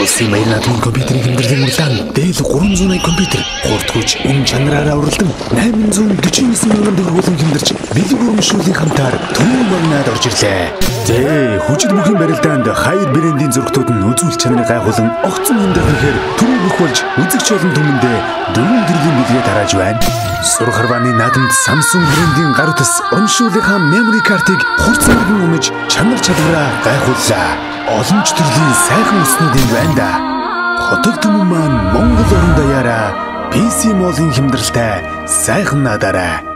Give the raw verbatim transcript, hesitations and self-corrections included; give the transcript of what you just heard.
Улсын баяр наадмын компьютерийн хэмжээний уралдаан дээл гурван зуун компьютер хурдгүйч өн чанараараа уралдан восемь четыре девять мянган төгрөг болон хэмдэрч бэлэг урамшуулын хамтаар түрүү магнаад орж ирлээ. Зэ хүчит бүхэн барилдаанд хайр брэндийн зургтууд нь үзүүл чанарыг гайхуулан огцон хэмдэх хэрэг түрүү бүх болж үзэгч олон түмэндээ дөрвөн төрлийн бэлгээ тарааж байна. Сур харвааны наадамд Samsung брэндийн гар утас урамшуулынхаа memory card-ыг хурцмарган өмж чанар чадвараа гайхууллаа. Олон ч төрлийн сайхан өснүүд юм байна да. Хотод түмэн маань Монгол орон даяараа пи си Mall-ын хэмдрэлтэй сайхан надаарай.